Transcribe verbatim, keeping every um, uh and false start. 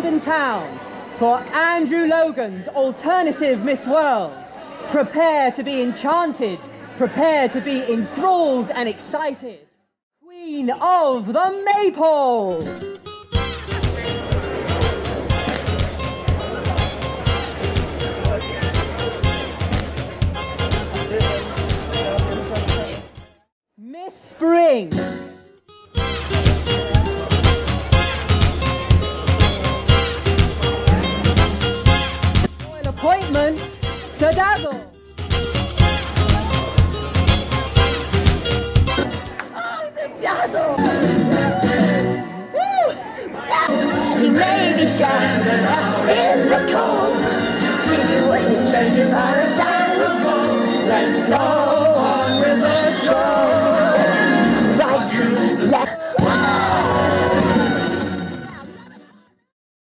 London town for Andrew Logan's alternative Miss World. Prepare to be enchanted, prepare to be enthralled and excited. Queen of the Maypole! Miss Spring! Royal appointment to Dazzle! Oh, the Dazzle! He may be shy in the cold. See you when he changes by the side of the road. Let's go!